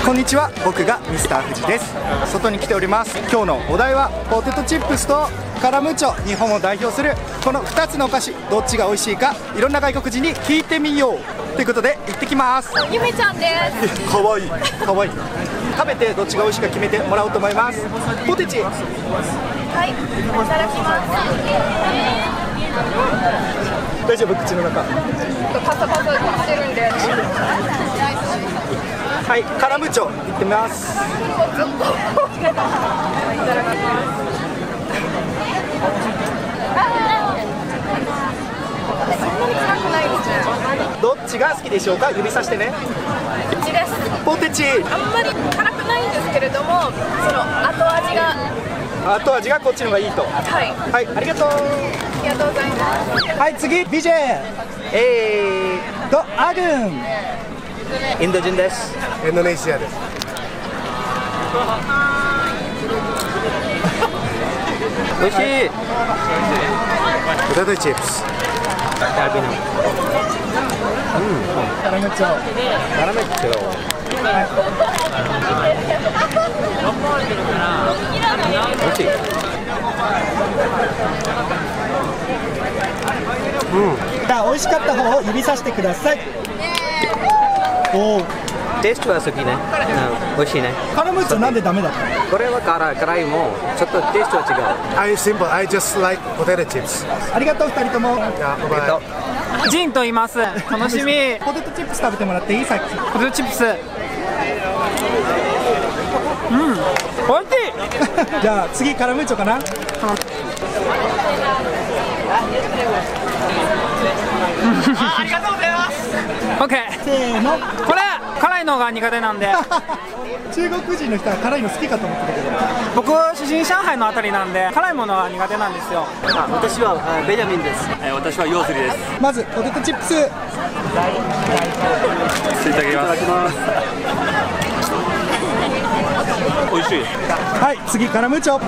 こんにちは、僕がミスター富士です。外に来ております。今日のお題はポテトチップスとカラムーチョ、日本を代表するこの2つのお菓子、どっちが美味しいかいろんな外国人に聞いてみようということで行ってきます。 ゆめちゃんです。 かわいいかわいい。食べてどっちが美味しいか決めてもらおうと思います。ポテチ、 はい、いただきます。 大丈夫？口の中パサパサしてるんで。 はい、カラムーチョいってみます。 いただきます。そんなに辛くないですね。 どっちが好きでしょうか？指さしてね。 うちです。 ポテチ、 あんまり辛くないんですけれども、その後味が。 後味がこっちの方がいいと。 はい。 はい、ありがとう。 ありがとうございます。 はい、次、ビジェアグン。インド人です。 インドネシアです。 美味しい。 ポテトチップス。 カラムーチョ。 カラメッチョ。 美味しい。じゃあ美味しかった方を指さしてください。おお。 テイストは好きね。美味しいね。 カラムーチョなんでダメだったの？ これは辛いもちょっとテイストは違う。 I simple. I just like potato chips. ありがとう2人とも。 ジンと言います。楽しみ。 ポテトチップス食べてもらっていい？さっき。 ポテトチップス。おいしい。 じゃあ次カラムーチョかな。 ありがとうございます。オッケー。 せーの。 これ辛いのが苦手なんで。 中国人の人は辛いの好きかと思ってたけど。 僕出身上海のあたりなんで辛いものは苦手なんですよ。 私はベンジャミンです。 私はヨースリです。 まずポテトチップス。 いただきます。美味しい。 はい、次カラムーチョ。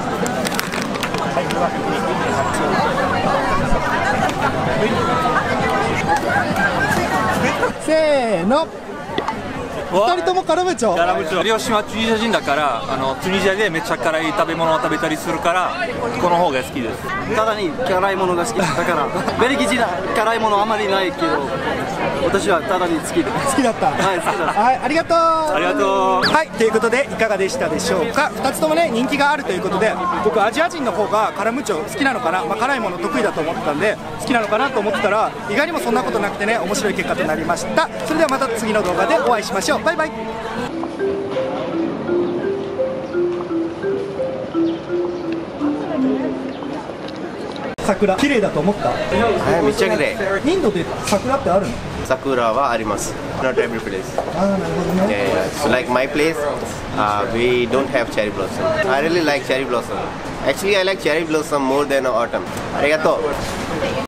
せーの。2人ともカラムーチョ。 両親はチュニジア人だからチュニジアでめっちゃ辛い食べ物を食べたりするからこの方が好きです。 ただに辛いものが好きだからベルギー人は辛いものあまりないけど私はただに好きで好きだった。 はい、好きだ。 はい、ありがとう。 ありがとう。 はい、ということでいかがでしたでしょうか。2つともね人気があるということで、僕アジア人の方がカラムーチョ好きなのかな、辛いもの得意だと思ってたんで好きなのかなと思ってたら意外にもそんなことなくてね、面白い結果となりました。それではまた次の動画でお会いしましょう。バイバイ。桜綺麗だと思った？ はい、めっちゃ綺麗。 インドで桜ってあるの？ 桜はあります。Not every place. ああ、なるほどね。 Yeah, yeah. So like my place, we don't have cherry blossom. I really like cherry blossom. Actually, I like cherry blossom more than autumn. ありがとう。